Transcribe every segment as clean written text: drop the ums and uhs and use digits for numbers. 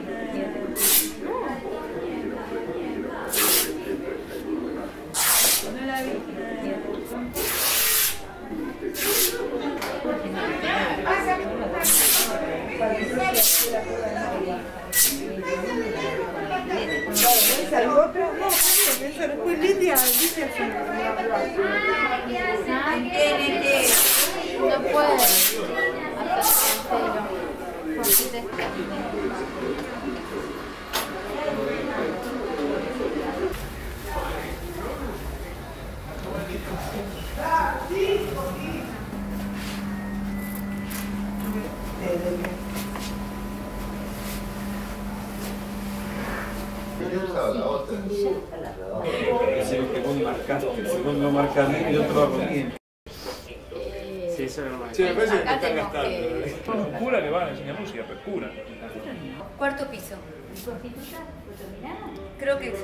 No la vi. Hay otra, no, pues Lidia no puede hacer Es el que vos marcaste, si vos no marcas bien, el otro va con bien. Sí, eso es normal. Sí, me parece que te están tenemos gastando. que... Un cura le van a enseñar música, pero cura. Cuarto piso. Creo que sí.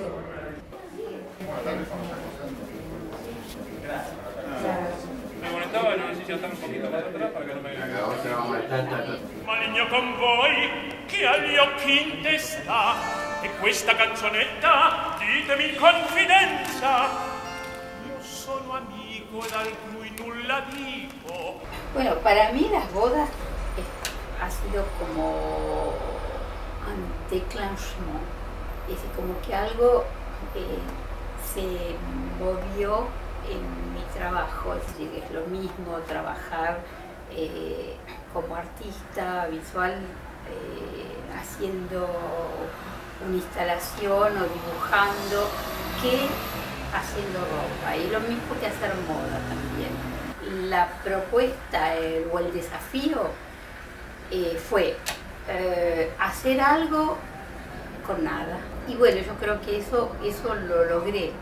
Me molestaba, no sé si estar un poquito más atrás para que no me vean. Maligno con voi, che agli occhi in testa, e questa canzonetta, ditemi in confidenza. Io sono amico ed altrui nulla dico. Bueno, para mí las bodas ha sido como un déclenchement, es decir, como que algo se movió en mi trabajo, es decir, es lo mismo trabajar como artista visual haciendo una instalación o dibujando que haciendo ropa, y lo mismo que hacer moda también. La propuesta o el desafío fue hacer algo con nada, y bueno, yo creo que eso lo logré.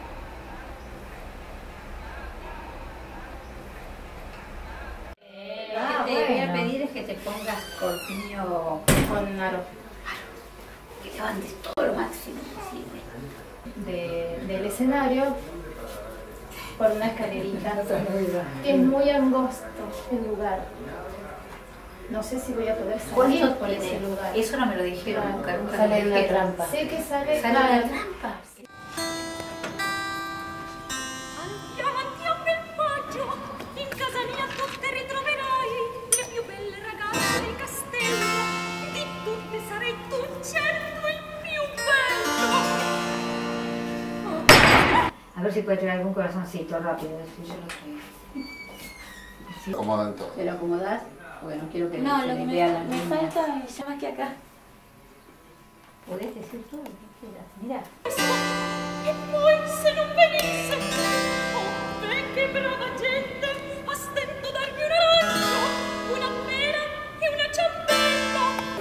Lo que te voy a pedir es que te pongas corpiño con aro. Que levantes todo lo máximo posible. Del escenario por una escalerita. Es muy angosto el lugar. No sé si voy a poder salir por ese lugar. Eso no me lo dijeron nunca, nunca Sale me de lo una dijeron. trampa. Sé que sale ¿Sale de una una trampa? Andiamo, andiamo nel paggio, in casa mia tu te ritroverai le più belle ragazze del castello, di tutte sarai tu certo il più bello. A ver si puede traer algún corazoncito rápido. Acomodan todo. ¿Te lo acomodás? Bueno, quiero que No, se lo le que vea la me niña. falta es llama aquí acá. Podés decir todo lo que quieras. Mira. E poi se non venisse, oh beh che brava gente, a stento darmi un arancio, una pera e una ciambella.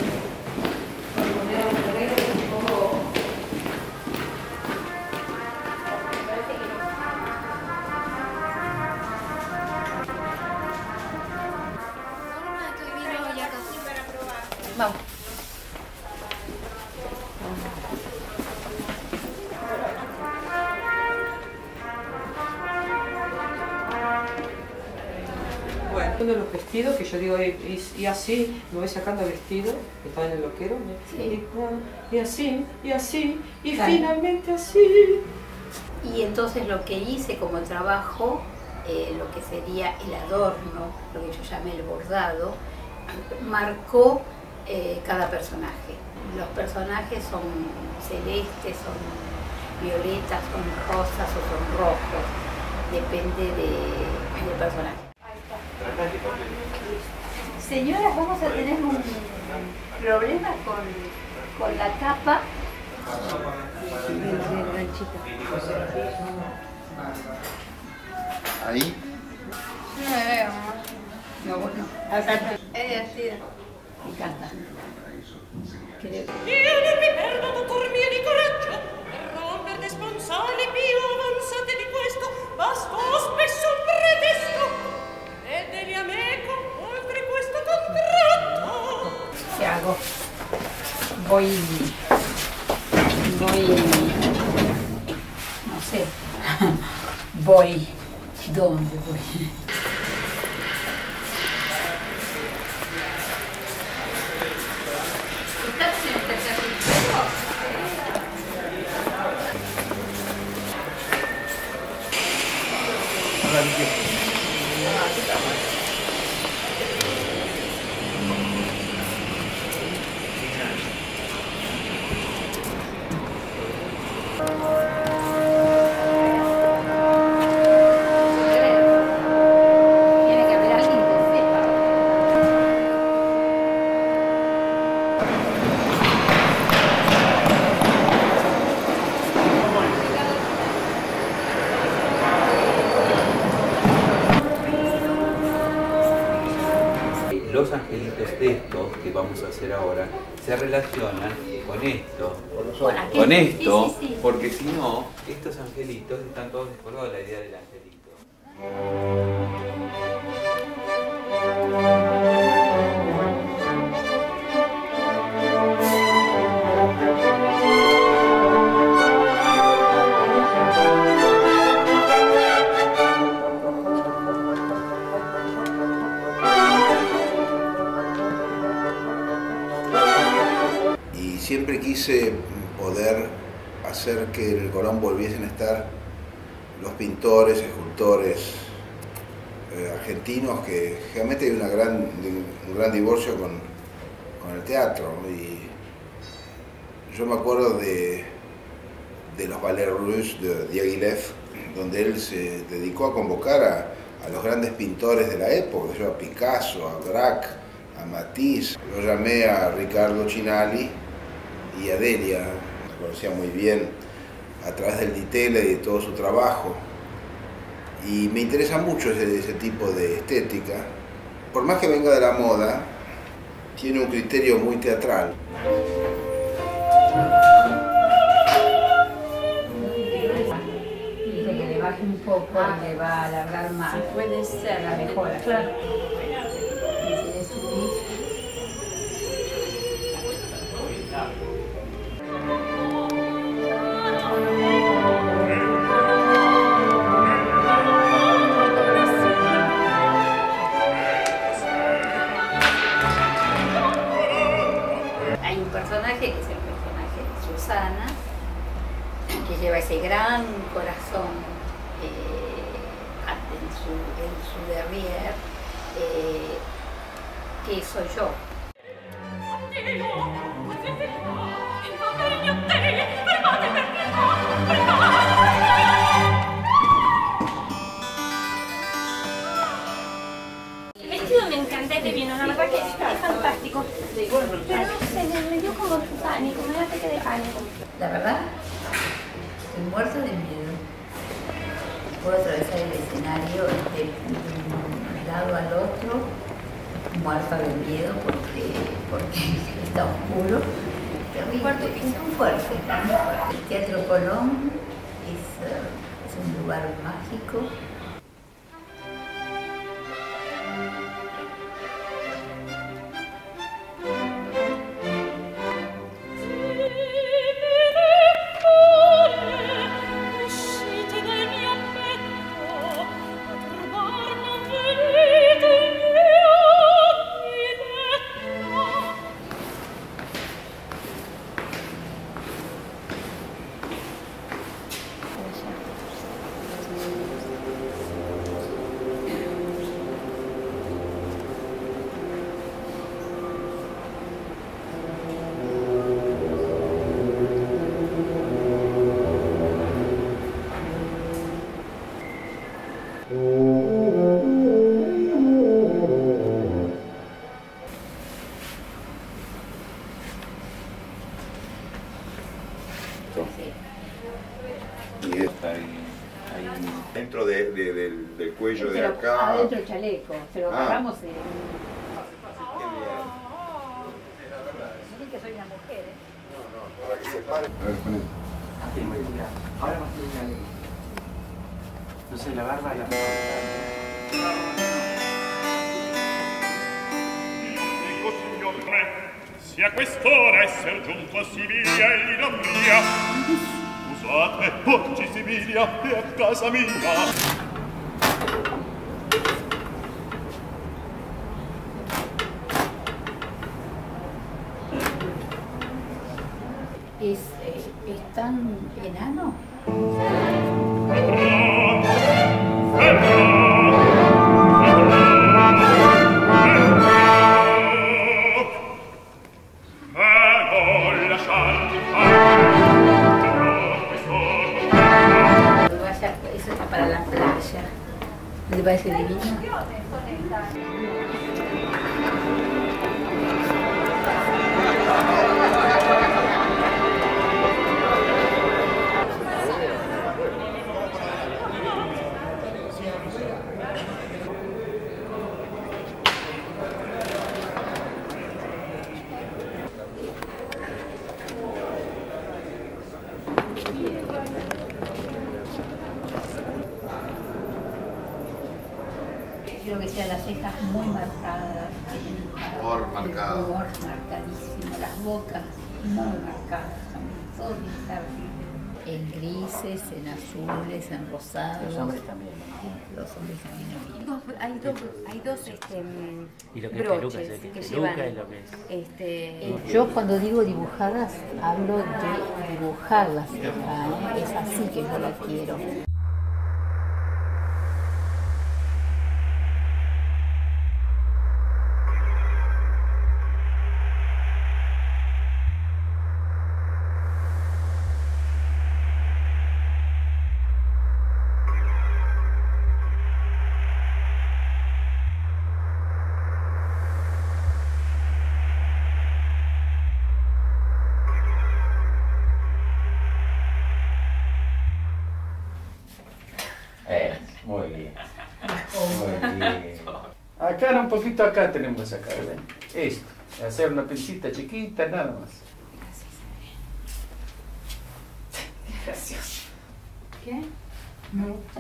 Vamos. Bueno, uno de los vestidos que yo digo, y así, me voy sacando vestidos que están en el loquero, Sí. y así, y Claro. finalmente así. Y entonces lo que hice como trabajo, lo que sería el adorno, lo que yo llamé el bordado, marcó cada personaje. Los personajes son celestes, son violetas, son rosas o son rojos, depende del personaje. Señoras, vamos a tener un problema con la capa. Ahí. No me veo. No, bueno, Es divertida. me encanta. Creo que... Vieni, mi perdo, dottor mio di coraggio, per romperne sponsali più avanzate di questo, bastò spesso un pretesto, e devi a me oltre questo contratto. ¿Qué hago? Voy, no sé, voy, ¿dónde voy? Estás en el tercer estos que vamos a hacer ahora se relacionan con esto, Con esto, sí. Porque si no, estos angelitos están todos descolgados de la idea del angelito. Siempre quise poder hacer que en el Colón volviesen a estar los pintores, escultores argentinos, que realmente hay un gran divorcio con el teatro. Y yo me acuerdo de los Ballets Russes de Diaghilev, donde él se dedicó a convocar a los grandes pintores de la época, yo a Picasso, a Braque, a Matisse. Lo llamé a Riccardo Cinali y a Delia, la conocía muy bien a través del Di Tella y de todo su trabajo. Y me interesa mucho ese tipo de estética. Por más que venga de la moda, tiene un criterio muy teatral. Dice que le baje un poco y le va a alargar más. Sí, puede ser. La mejora. Claro. Y si le subís, hay un personaje que es el personaje de Susana, que lleva ese gran corazón en su derrière, que soy yo. El vestido me encanta, te viene, la verdad que es fantástico. Pero no sé, me dio como pánico, me da ataque de pánico. La verdad, estoy muerta de miedo. Puedo atravesar el escenario de un lado al otro, muerta de miedo porque está oscuro. Terrible, es muy fuerte, está muy fuerte. El Teatro Colón es un lugar mágico. Y está ahí dentro del cuello de acá. Adentro el chaleco, se lo agarramos en... Dicen que soy una mujer, ¿eh? Para que se pare. A ver, poné. Ahora más que un chaleco. No sé, la barba la... Dico, signor re, se a quest'ora esser giunto a Sibilia e l'ira mia, scusate, oggi Sibilia è a casa mia. ¿Es tan enano? Eso está para la playa. ¿No te parece divino? cejas muy marcadas, Humor marcado. humor marcadísimo, las bocas muy marcadas también, todo pintar en grises, en azules, en rosados. Los hombres también. Los hombres también. Hay dos Y lo que es broches peluca, que es llevan. peluca y lo que es. Yo cuando digo dibujadas, hablo de dibujar la ceja, ¿eh? Es así que yo la quiero. Muy bien. Muy bien. Acá un poquito acá tenemos que sacar, ¿ven? Esto. Hacer una pincita chiquita, nada más. Gracias. ¿Qué? Me gusta.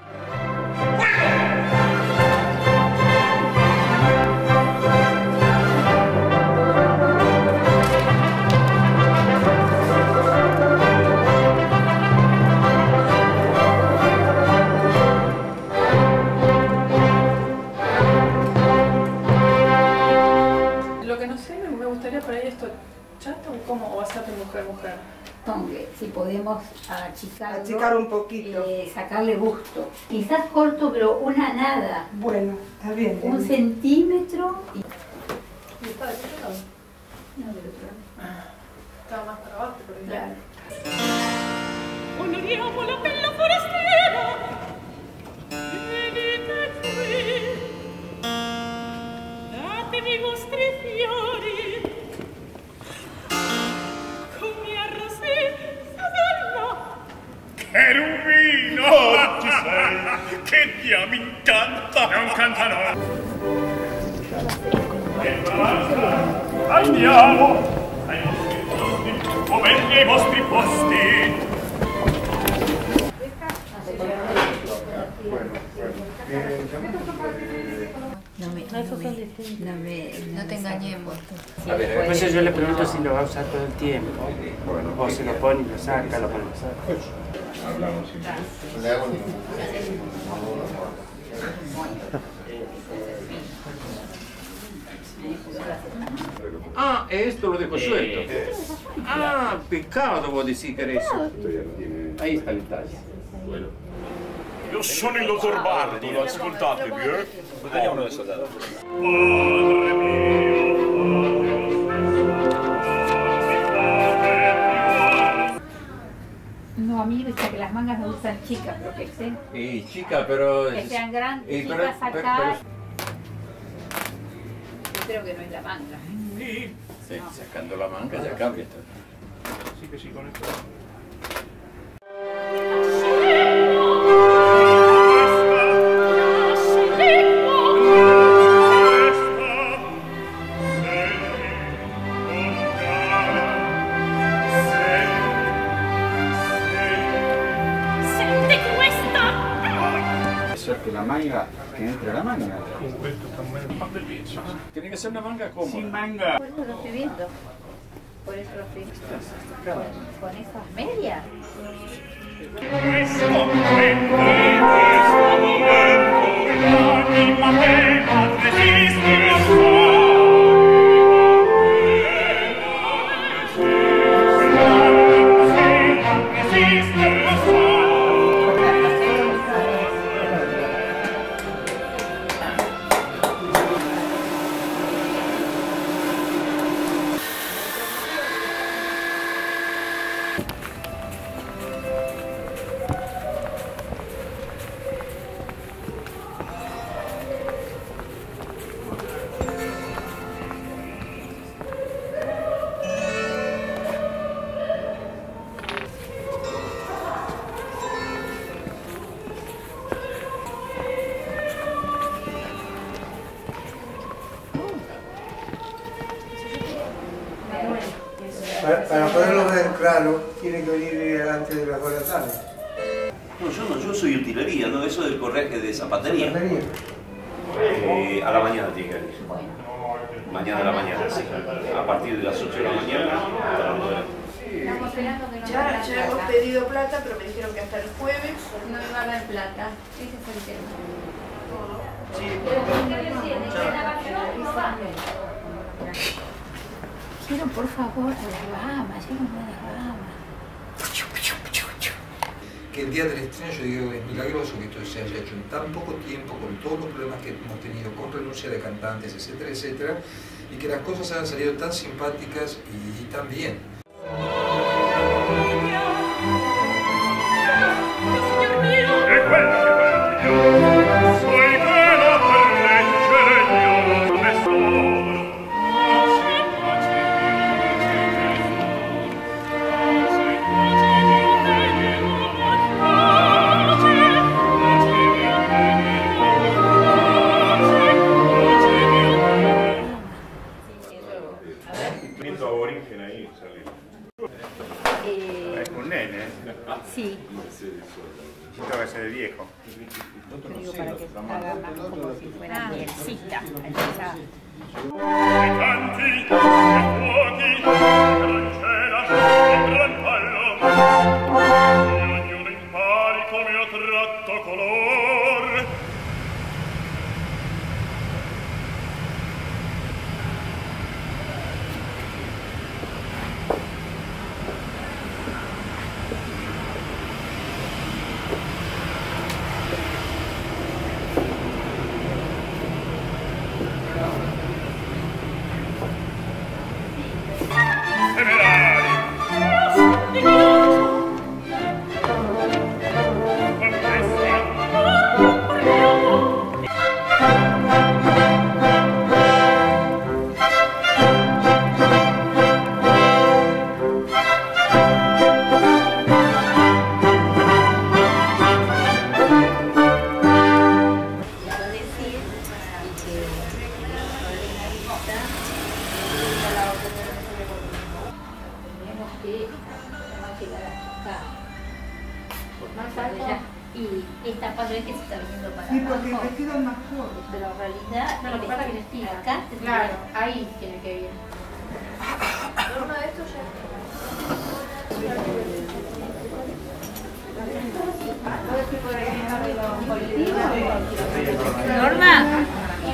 Lo que no sé, me gustaría por ahí esto chato o cómo, o bastante mujer. Hombre, si podemos achicarlo, Achicar un poquito. Sacarle gusto. Quizás corto, pero una nada. Bueno, está bien. Un centímetro. ¿Y está del otro lado? No, del otro lado. Estaba más para abajo, pero Claro. Onoriamo la bella forestiera, venite qui, datemi i vostri fiori, come a rosì, Susanna. Cherubino! Ci sei! Che Dio mi incanta! Non canta no! E basta! Andiamo! Ai vostri posti! O meglio ai vostri posti! No te engañemos. A ver, entonces yo le pregunto si lo va a usar todo el tiempo. O se lo pone y lo saca, lo pone y lo saca. Hablamos le hago Ah, esto lo dejo suelto. Ah, pecado vuol decir que eso. Ahí está el detalle. Io sono il dottor Bardi, ascoltatemi, eh? Vediamo del soldato. Padre No, a mí me gusta que las mangas me gustan chicas, pero que estén, Sí, chica, pero... que sean grandes, pero- chicas pero- acá. Yo creo que no es la manga. Sì, Sí, sacando la manga ya cambia todo. sì che si connette. Senti questa! Eso es que la manga, que entre la manga. Con questo fa del viso. Tiene que ser una manga cómoda. Sin manga. Por eso lo estoy viendo. Por eso lo estoy viendo. Con esas medias. Questo momento, l'anima prima resiste lo Para poderlo ver claro, tiene que venir antes de las 2 de la tarde. No, yo soy utilería, ¿no? Eso del correaje de zapatería. A la mañana tiene que venir. Mañana a la mañana, sí. A partir de las 8 de la mañana hasta las 9. Ya hemos pedido plata, pero me dijeron que hasta el jueves no iba a haber plata. Ese fue el tema. Quiero, por favor, a las Bahamas, llévenme a las Bahamas. Que el día del estreno yo digo es milagroso que esto se haya hecho en tan poco tiempo, con todos los problemas que hemos tenido, con renuncia de cantantes, etcétera, etcétera, y que las cosas hayan salido tan simpáticas y tan bien. Es un nene. Sí. Esto va a ser de viejo. Digo para que haga más como si fuera mielcita. Ognuno impari come ho tratto color. Y esta parte es que se está viniendo para sí, porque abajo. el vestido es más corto. Pero en realidad, No, lo que pasa es que estira. acá, Claro, ahí tiene que ir. Norma, de esto ya. Norma.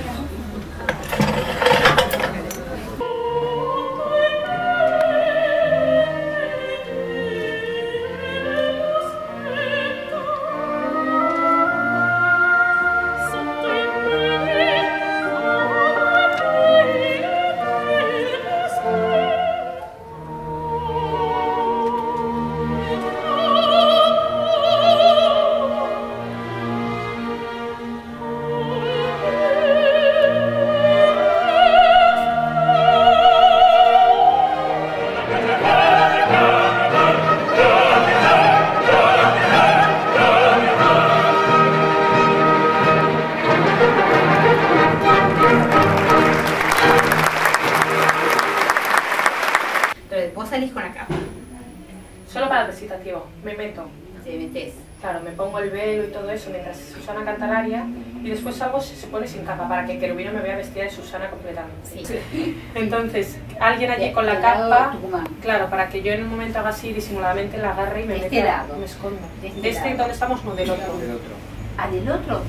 Entonces, vos salís con la capa. Solo para el recitativo, me meto. Te metes. Claro, me pongo el velo y todo eso mientras Susana canta el aria y después salgo, se pone sin capa para que Querubino me vea vestida de Susana completamente. Sí. Entonces, alguien allí con la capa, claro, para que yo en un momento haga así disimuladamente la agarre y me meta, me esconda. De este donde estamos, no, del otro. ¿Ah, del otro?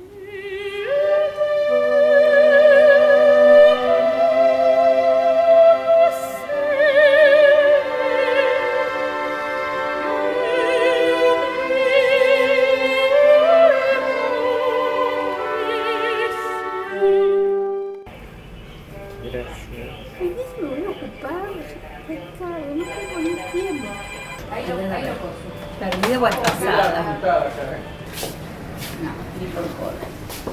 Me voy a ocupar, no tengo ni tiempo. Perdida o atrasada. No, ni por joda.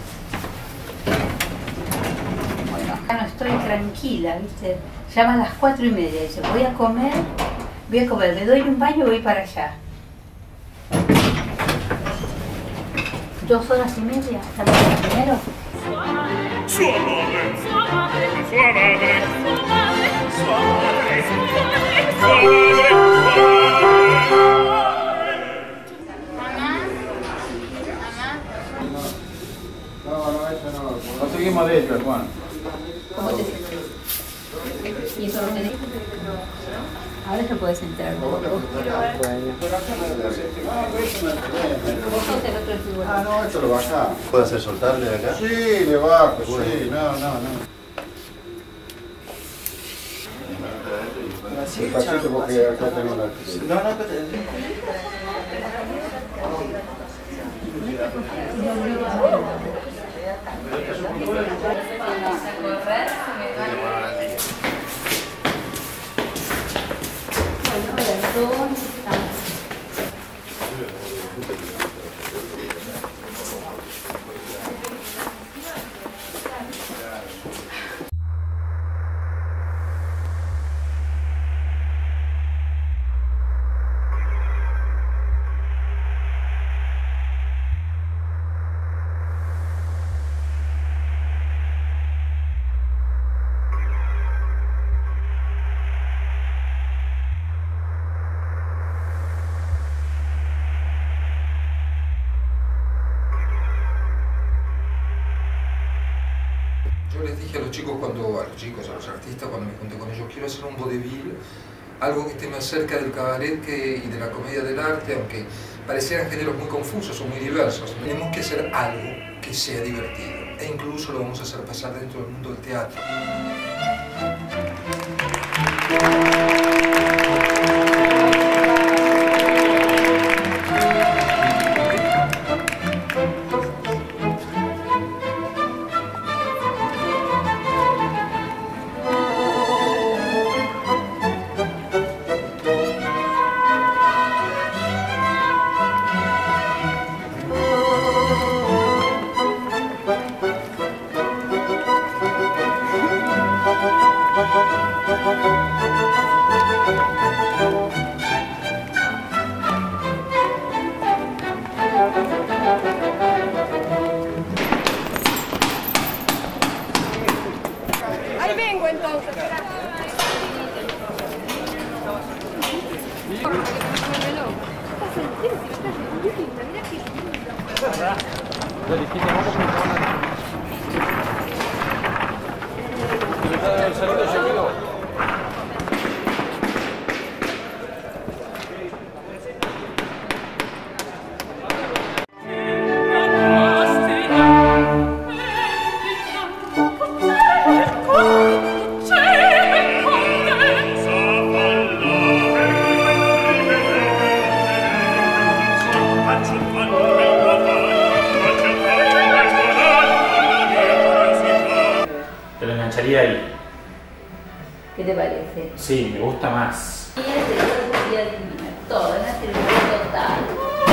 Bueno, acá no estoy tranquila, ¿viste? Llaman las 4:30, dice, voy a comer, me doy un baño y voy para allá. 2 horas y media, ¿estamos primero? Sua madre, sua madre, sua madre, sua madre, sua madre. No, eso no. más bello, hermano. ¿Cómo te sientes? ¿Y eso lo tenés? Ahora ya puedes entrar. Bueno. Ah, no, esto lo baja. ¿Puede hacer soltarle de acá? Sí, le bajo, sí, no. Despacito porque acá tengo la... No, acá te... Yo les dije a los chicos, a los artistas, cuando me junté con ellos, quiero hacer un vodevil, algo que esté más cerca del cabaret y de la comedia del arte, aunque parecieran géneros muy confusos o muy diversos. Tenemos que hacer algo que sea divertido, e incluso lo vamos a hacer pasar dentro del mundo del teatro. Ahí vengo entonces. El saludo ya quedó. Te lo engancharía ahí. ¿Qué te parece? Sí, me gusta más. Y sería divina, todo, una celebridad total.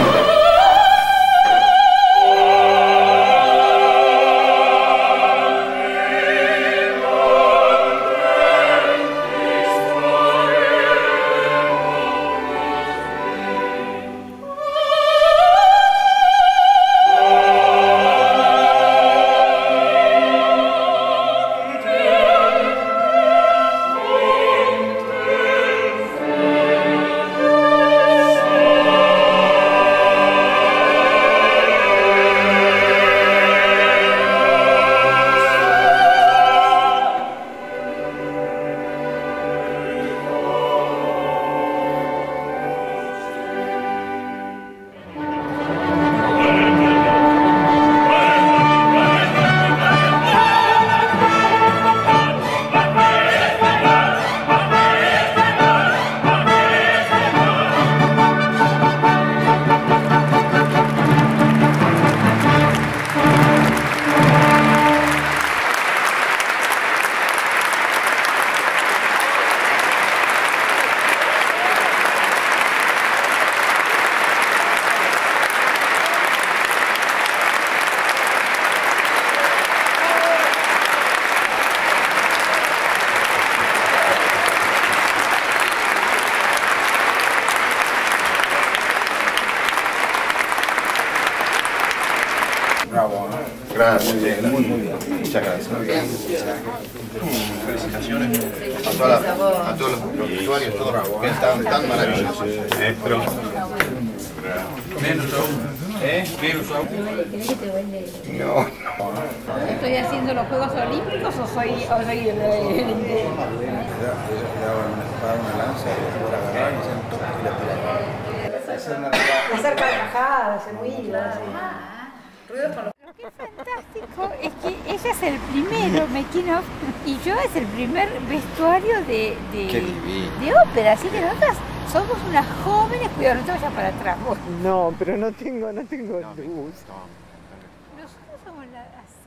Bravo, ¿no? Gracias, muy bien, muy bien. Muchas gracias. Felicitaciones a todos los usuarios, todos que están tan maravillosos. Menos aún. ¿Qué lo sabe? ¿Querés que te baile? No. ¿Estoy haciendo los Juegos Olímpicos o soy el Le daban una espada, una lanza, y después la agarraban y hacían toque y la tiraban. hacer carcajadas, hacer ruidos? Ruidos con los... Lo que es fantástico es que ella es el primero making of y yo es el primer vestuario de ópera, así que nosotras somos unas jóvenes, cuidado, no te vayas para atrás vos. No, pero no tengo luz. Nosotros somos las